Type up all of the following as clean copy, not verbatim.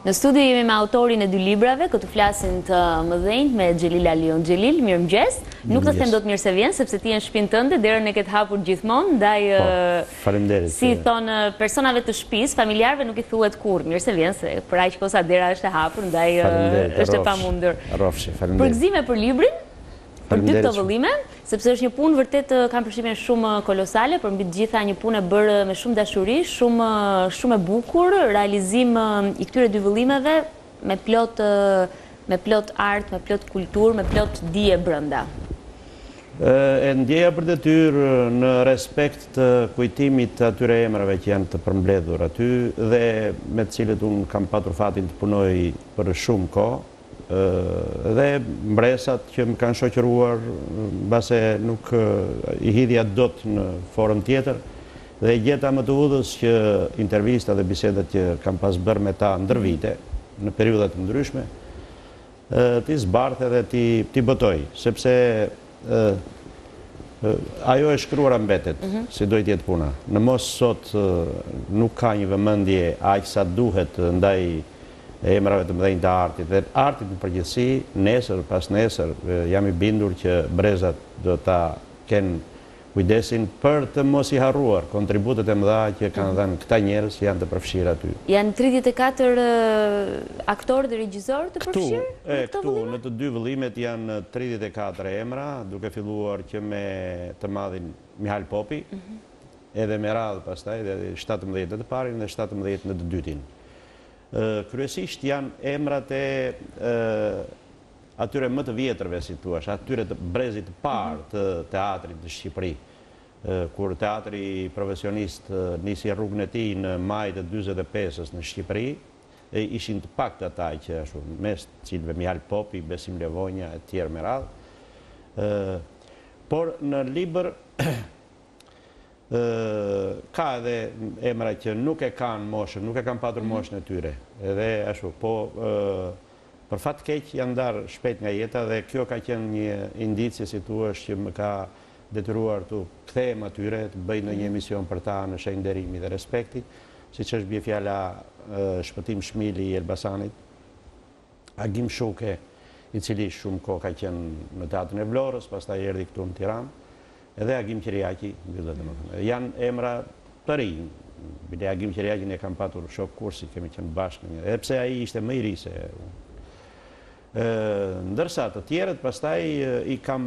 Në studio jemi me autorin e dy librave, këtu flasin të mëdhenjt me Xhelila Lion. Xhelil, mirëmëngjes. Nuk të them dot mirë se vjen, sepse ti je në shtëpinë tënde, derën e ke hapur gjithmonë, ndaj faleminderit. si thon personave të shtëpisë, familjarëve nuk i thuhet kurrë mirë se vjen, se për aq kosa dera është e hapur, ndaj është e pamundur. Rrofshi, faleminderit. Përgëzime për librin. Për dy këto vëllime, sepse është një punë vërtet kam përshtypjen shumë kolosale, për mbi të gjitha një punë e bërë me shumë dashuri, shumë e bukur, realizim i këtyre dy vëllimeve me plot art, me plot kulturë, me plot dije brenda. E ndjeja për detyrë në respekt të kujtimit të atyre emrave që janë të përmbledhur aty dhe me të cilët unë kam patur fatin të punoj për shumë kohë. Dhe mbresat që më kanë shoqëruar mbase nuk i hidhja dot në forëm tjetër dhe gjeta më të udhës që intervista dhe bisedat që kam pas bërë me ta ndër vite në periudat të ndryshme ti zbarthe dhe ti botoj sepse ajo e shkruara mbetet si dojtë jetë puna. Në mos sot nuk ka një vëmendje aq sa duhet ndaj emrave të mëdhenj të artit dhe artit në përgjithësi, nesër pas nesër jam i bindur që brezat do ta kenë kujdesin për të mos i harruar kontributet e mëdha që kanë dhënë këta njerëz që janë të përfshirë aty. Janë 34 aktorë dhe regjizorë të përfshirë? Këtu në të dy vëllimet janë 34 emra, duke filluar që me të madhin Mihal Popi, edhe me radhë pastaj dhe 17 në të parin dhe 17 në të dytin. Kryesisht janë emrat e atyre më të vjetërve, si thuash, atyre të brezit të parë të teatrit të Shqipëri, kur teatri profesionist nisi rrugën e tij në maj të 45-s në Shqipëri, ishin të paktë ata që ashtu, mes të cilëve Mihal Popi, Besim Levonja e tjerë me radhë. Por në libër ka edhe emra që nuk e kanë moshën, nuk e kanë patur moshën e tyre. Edhe ashtu, po për fat keq janë ndarë shpejt nga jeta dhe kjo ka qenë një indicje, si thuash, që më ka detyruar të kthehem atyre, të bëj në një emision për ta në shenjë nderimi dhe respekti, siç është bie fjala Shpëtim Shmili i Elbasanit, Agim Shuke, i cili shumë kohë ka qenë në Teatrin e Vlorës, pastaj erdhi këtu në Tiranë, edhe Agim Qiriaki, janë emra të rinj. Bile Agim Qiriakin e kam patur shok kursi, kemi qenë bashkë, edhe pse ai ishte më i ri se unë. Ndërsa të tjerët pastaj i kam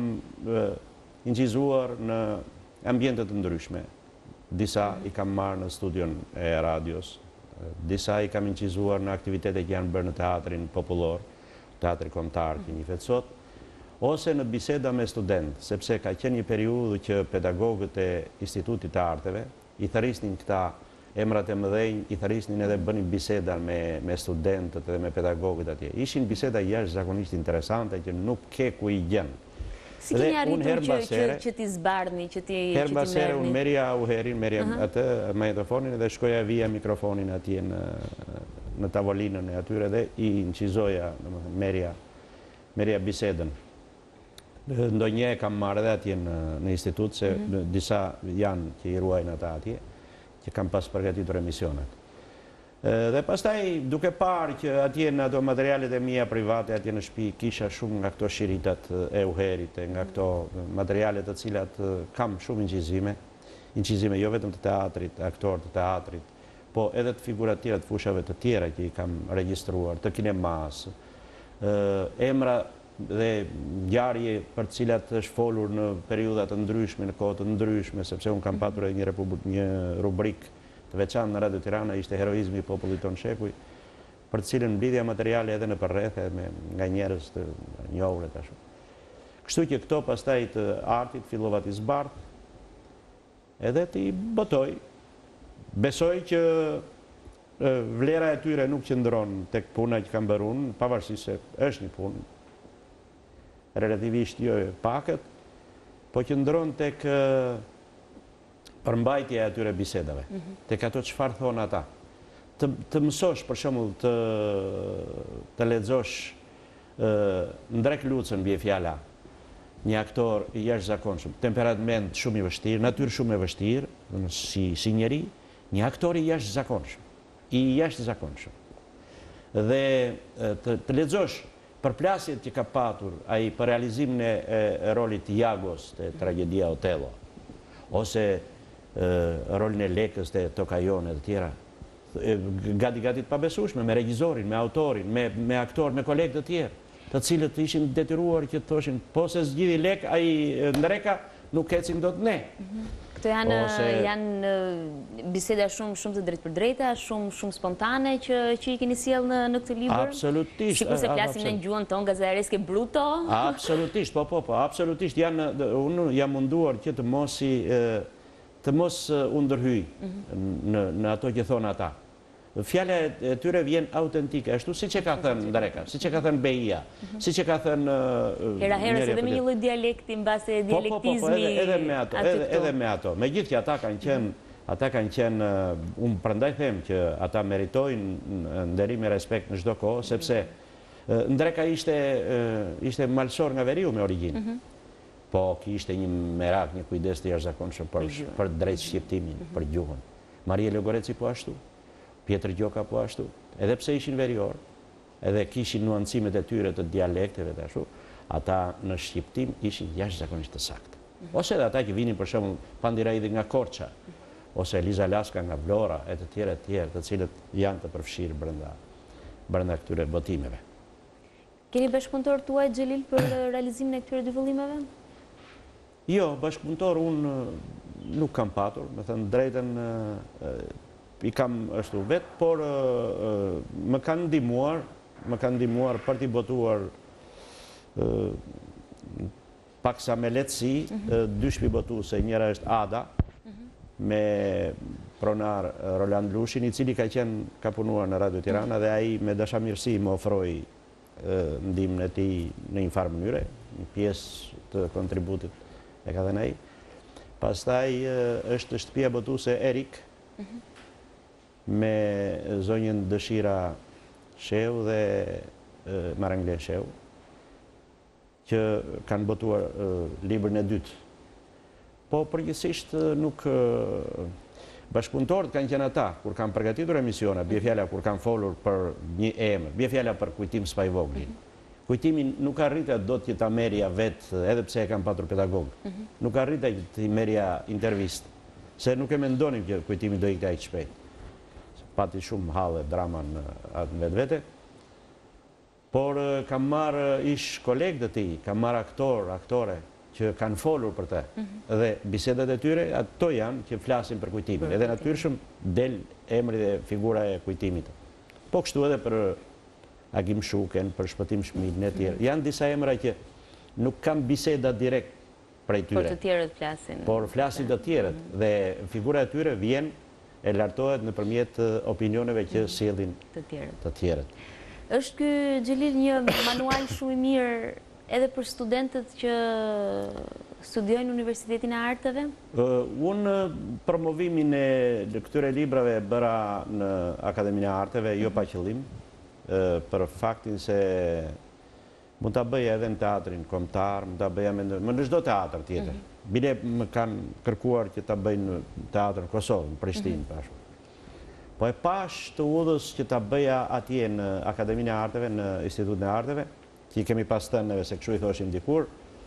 incizuar në ambiente të ndryshme. Disa i kam marrë në studion e radios, disa i kam incizuar në aktivitete që janë bërë në teatrin popullor, teatri kombëtar që njihet sot, ose në biseda me student, sepse ka qenë një periudhë që pedagogët e Institutit të Arteve i thërrisnin këta emrat e mëdhenj, i thërrisnin edhe bënin biseda me studentët dhe me pedagogët atje. Ishin biseda jashtëzakonisht interesante që nuk ke ku i gjen. Si keni arritur që ti zbardhni, që ti merrni? Herë mbasere unë merja uherin, merja atë magnetofonin dhe shkoja via mikrofonin atje në tavolinën e atyre dhe i incizoja, merja bisedën. Ndonjë e kam marrë edhe atje në institut, se disa janë që i ruajnë ata atje, që kam pas përgatitur emisionet. Dhe pastaj, duke parë që atje në ato materialet e mia private, atje në shtëpi, kisha shumë nga këto shiritat e uherit, nga këto materialet të cilat kam shumë incizime jo vetëm të teatrit, aktorë të teatrit, po edhe të figurat tjera të fushave të tjera që i kam regjistruar, të kinemas, emra dhe ngjarje për cilat është folur në periudha të ndryshme, në kohë të ndryshme, sepse unë kam patur një rubrik të veçantë në Radio Tirana, ishte heroizmi i popullit tonë shekuj, për të cilën mblidhja materiale edhe në përreth nga njerëz të njohur ashtu. Kështu që këto pastaj të artit fillova të zbardh, edhe të i botoj. Besoj që vlera e tyre nuk qëndron tek puna që kam bërë unë, pavarësisht se është një punë relativisht jo pakët, po qëndron tek përmbajtja e atyre bisedave, tek ato çfarë thonë ata. Të mësosh, për shembull, të lexosh Ndrek Lucën, bie fjala, një aktor i jashtëzakonshëm, temperament shumë i vështirë, natyrë shumë e vështirë, si njeri, një aktor i jashtëzakonshëm. dhe të lexosh përplasjet që ka patur ai për realizimin e rolit të Jagos të tragedia Otello, ose rolin e Lekës të Tokajon e të tjera, gati të pabesueshme, me regjizorin, me autorin, me aktor, me kolegë të tjerë, të cilët ishin detyruar që të thoshin, po se zgjidhi Lek, ai Ndreka nuk ecim dot ne. Këto janë biseda shumë të drejtë për drejta, shumë spontane që i keni sjellë në këtë libër? Absolutisht. Sikur se flasim në gjuhën tonë gazareske bruto? Absolutisht, po, absolutisht. Unë jam munduar që të mos u ndërhyj në ato që thonë ata. Fjala e tyre vjen autentike, ashtu siç e ka thënë Ndreka, siç e ka thënë Beia, siç e ka thënë herës edhe me një lloj dialekti mbase dialektizmi. Edhe me ato. Megjithëse ata kanë qenë, unë prandaj them që ata meritojnë nderim e respekt në çdo kohë, sepse Ndreka ishte malsor nga veriu me origjinë. Po kishte një merak, një kujdes të jashtëzakonshëm për drejt shqiptimin, për gjuhën. Maria Logoreci po ashtu. Pjetër Gjoka po ashtu, edhe pse ishin verior, edhe kishin nuancimet e tyre të dialekteve të ashtu, ata në shqiptim ishin jashtëzakonisht të saktë. Ose edhe ata që vinin për shembull Pandirajdi nga Korça, ose Eliza Laska nga Vlora, e të tjerë, të cilët janë të përfshirë brenda këtyre botimeve. Keni bashkëpunëtor tuaj Xhelil për realizimin e këtyre dy vëllimeve? Jo, bashkëpunëtor unë nuk kam patur, me thënë drejtën, i kam ashtu vetë, por më kanë ndihmuar për t'i botuar paksa me lehtësi, dy shpibotuese, njëra është Ada, me pronar Roland Lushin, i cili ka punuar në Radio Tirana, dhe ai me dashamirësi më ofroi ndihmën e tij në një farë mënyre, një pjesë të kontributit e ka dhënë ai. Pastaj është shtëpia botuese Erik, me zonjën Dëshira Sheu dhe Marangle Sheu, që kanë botuar librin e dytë. Po përgjithsisht nuk bashkëpunëtorët kanë qenë ata, kur kanë përgatitur emisiona, bie fjala kur kanë folur për një emër, bie fjala për Kujtim Spajvoglin. Kujtimin nuk arrita do të ta merja vetë, edhe pse e kanë patur pedagog. Nuk arrita të merja intervistë, se nuk e mendonim që Kujtimi do ikte aq shpejt. Pati shumë hallë drama në vetvete, por kam marrë ish kolegë të tij, kam marrë aktore që kanë folur për të, dhe bisedat e tyre, ato janë që flasin për Kujtimin, edhe natyrshëm del emri dhe figura e Kujtimit. Po kështu edhe për Agim Shuken, për Shpëtim Shmidin e tjerë. Janë disa emra që nuk kam biseda direkt prej tyre. Por të tjerët flasin. Por flasin të tjerët, dhe figura e tyre vjen e lartohet nëpërmjet opinioneve që sjellin të tjerët. Është ky Xhelil një manual shumë i mirë edhe për studentët që studiojnë në Universitetin e Arteve? Unë promovimin e këtyre librave bëra në Akademinë e Arteve, jo pa qëllim, për faktin se mund ta bëja edhe në teatrin kombëtar, mund ta bëja në çdo teatr tjetër. Bile më kanë kërkuar që ta bëj në teatrën Kosovë, në Prishtinë, pashtu. Po e pash të udhës që ta bëja atje në Akademinë e Arteve, në Institutin e Arteve, që i kemi pas thënë neve se kështu i thoshim dikur,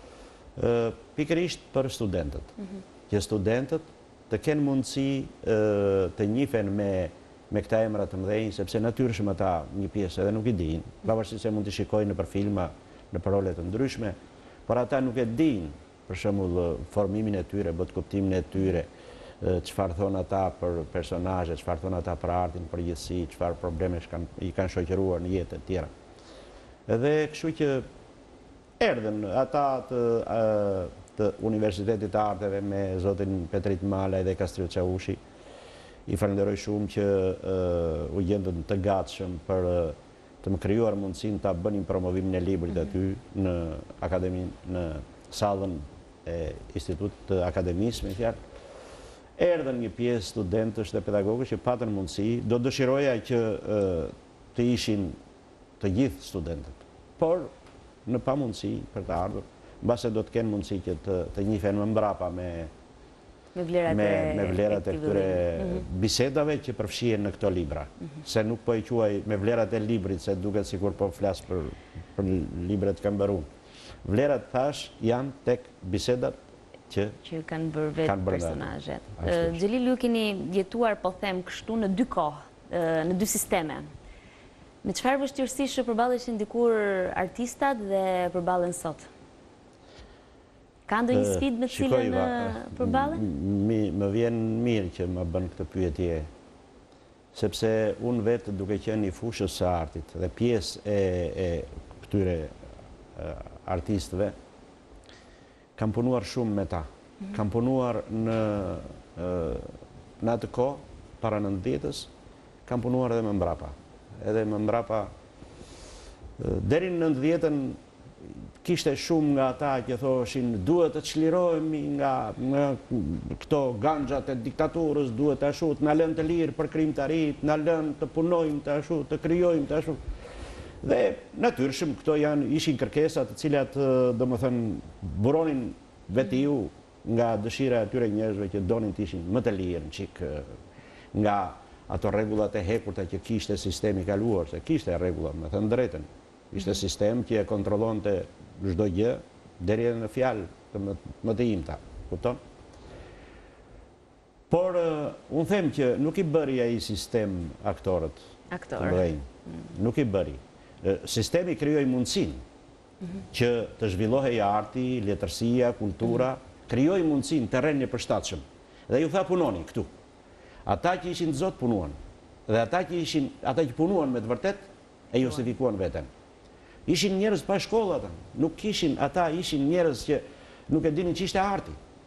pikërisht për studentët. Që studentët të kenë mundësi të njihen me këta emra të mëdhenj, sepse natyrshëm ata një pjesë edhe nuk i dinë, pavarësisht se mund të shikojnë nëpër filma, nëpër role të ndryshme, por ata nuk e dinë, për shembull, formimin e tyre, botkuptimin e tyre, çfarë thon ata për personazhet, çfarë thon ata për artin përgjithësi, çfarë probleme i kanë shoqëruar në jetë të tjera. Edhe kështu që erdhën ata të Universitetit të Arteve me zotin Petrit Malaj dhe Kastriu Çavushi. I falenderoj shumë që u gjendën të gatshëm për të më krijuar mundësinë ta bënim promovimin e librit aty në akademinë, në sallën e Institutit të Akademisë, me fjalë. Erdhën një pjesë studentësh dhe pedagogësh që patën mundësi, do dëshiroja që të ishin të gjithë studentët, por në pamundësi për të ardhur, mbase do të kenë mundësi që të njihen më mbrapa me vlerat e këtyre bisedave që përfshihen në këto libra. Se nuk po i quaj me vlerat e librit, se duket sikur po flas për libret Kamberun. Vlerat thash janë tek bisedat që kanë bërë vetë personazhet. Xhelil, ju keni jetuar, po them kështu, në dy kohë, në dy sisteme. Me çfarë vështirësish përballeshin dikur artistat dhe përballen sot? Ka ndonjë sfidë me cilën përballen? Më vjen mirë që më bën këtë pyetje, sepse unë vetë duke qenë i fushës së artit dhe pjesë e këtyre artistëve, kam punuar shumë me ta. Kam punuar në atë kohë, para 90-s, kam punuar edhe më mbrapa. Edhe më mbrapa, deri në 90-ën, kishte shumë nga ata që thoshin duhet të çlirohemi nga këto ganxhat e diktaturës, duhet të ashtu të na lënë të lirë për krijimtarit, na lënë të punojmë të ashtu, të krijojmë të ashtu. Dhe natyrshëm këto ishin kërkesa të cilat domethënë buronin vetiu nga dëshira e atyre njerëzve që donin të ishin më të lirë, çik nga ato rregullat e hekurta që kishte sistemi i kaluar, se kishte rregulla, me thënë drejtën. Ishte sistem që e kontrollonte çdo gjë deri në fjalë të më të imta, kupton? Por unë them që nuk i bëri ai sistem aktorët. Nuk i bëri. Sistemi krijoi mundësinë që të zhvillohej arti, letërsia, kultura, krijoi mundësinë, terrenin e përshtatshëm. Dhe ju tha punoni këtu. Ata që ishin zot punuan. Dhe ata që punuan me të vërtet e justifikuan veten. Ishin njerëz pa shkollë ata. Ata ishin njerëz që nuk e dinin ç'ishte arti.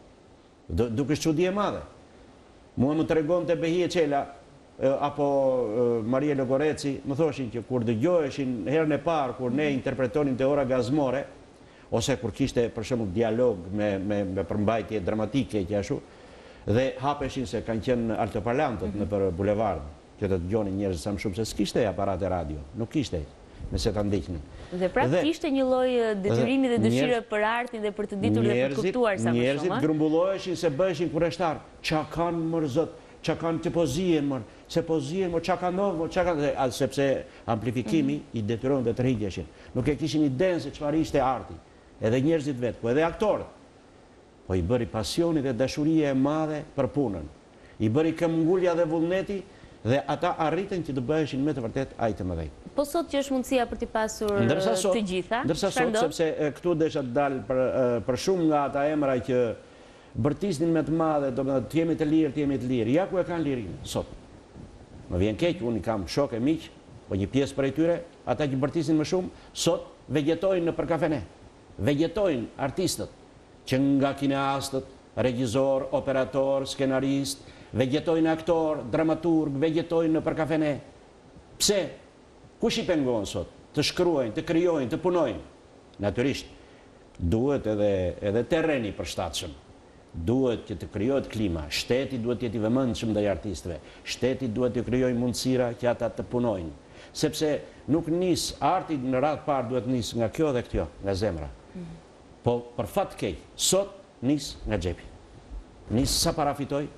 Duke çudi e madhe. Mua më tregonte Behie Çela apo Maria Logoreci, më thoshin që kur dëgjoheshin herën e parë kur ne interpretonim Teora Gazmore, ose kur kishte për shembull dialog me përmbajtje dramatike që ashtu, dhe hapeshin se kanë qenë altoparlantët nëpër bulevard, që të dëgjonin njerëz sa më shumë, se s'kishte aparate radio, nuk kishte, nëse ta ndiqnin. Dhe prapë kishte një lloj detyrimi dhe dëshire për artin dhe për të ditur dhe për të kuptuar sa më shumë. Njerëzit grumbulloheshin se bëheshin kurreshtar. Ç'a kanë mër zot, ç'a kanë të pozien mër, se pozien mër, ç'a kanë ndodhur, ç'a kanë, sepse amplifikimi i detyron të tërhiqeshin. Nuk e kishin idenë se çfarë ishte arti. Edhe njerëzit vetë, po edhe aktorët. Po i bëri pasioni dhe dashuria e madhe për punën. I bëri këmbgulja dhe vullneti dhe ata arritën që të bëheshin me të vërtet aq të mëdhenj. Po sot që është mundësia për t'i pasur të gjitha? Ndërsa sot, sepse këtu desha të dalë për shumë nga ata emra që bërtisnin me të madhe, të jemi të lirë, ja ku e kanë lirinë, sot. Më vjen keq, unë kam shok e miq, po një pjesë prej tyre, ata që bërtisnin më shumë, sot vegetojnë në për kafene. Vegetojnë artistët, që nga kineastët, regjizor, operator, skenarist, vegetojnë aktor, dramaturg, vegetojnë në për kafene. Pse? Kush i pengon sot? Të shkruajnë, të krijojnë, të punojnë. Natyrisht, duhet edhe terreni përshtatshëm. Duhet që të krijohet klima. Shteti duhet të jetë i vëmendshëm ndaj artistëve. Shteti duhet të krijojë mundësira që ata të punojnë. Sepse nuk nis arti në radhë parë duhet nis nga kjo dhe kjo, nga zemra. Po për fat të keq, sot nis nga xhepi. Nis sa para fitoj,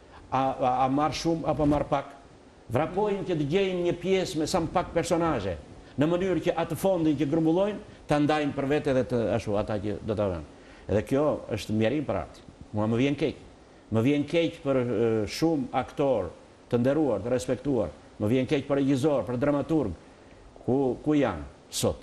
a marr shumë apo marr pak. Vrapojnë që të gjejnë një pjesë me sa më pak personazhe, në mënyrë që atë fondin që grumbullojnë ta ndajnë për vete dhe të ashtu ata që do ta vënë. Edhe kjo është mjerim për artin. Mua më vjen keq. Më vjen keq për shumë aktor të nderuar, të respektuar. Më vjen keq për regjizor, për dramaturg. Ku janë sot?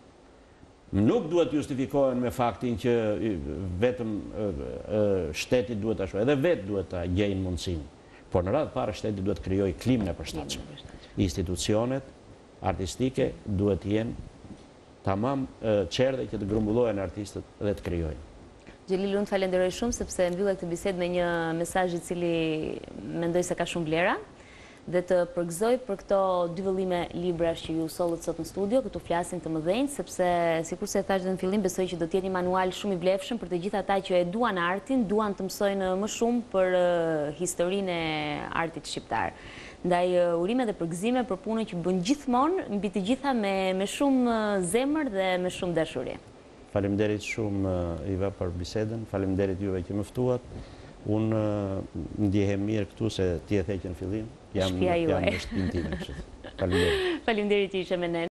Nuk duhet justifikohen me faktin që vetëm shteti duhet ashtu, edhe vetë duhet ta gjejnë mundësinë. Por në radhë parë shteti duhet të krijojë klimën e përshtatshme. Institucionet artistike duhet të jenë tamam çerdhe që të grumbullohen artistët dhe të krijojnë. Xhelil, unë të falenderoj shumë sepse mbyllë këtë bisedë me një mesazh i cili mendoj se ka shumë vlera dhe të përgëzoj për këto dy vëllime librash që ju sollët sot në studio, këtu flasin të mëdhenj, sepse sikur se e thash në fillim, besoj që do të jetë një manual shumë i vlefshëm për të gjithë ata që e duan artin, duan të mësojnë më shumë për historinë e artit shqiptar. Ndaj urime dhe përgëzime për punën që bën gjithmonë, mbi të gjitha me shumë zemër dhe me shumë dashuri. Faleminderit shumë Iva për bisedën, faleminderit juve që më ftuat Unë ndjehem mirë këtu se ti e theqë në fillim. Jam në shtëpinë time. Faleminderit. Faleminderit që ishe me ne.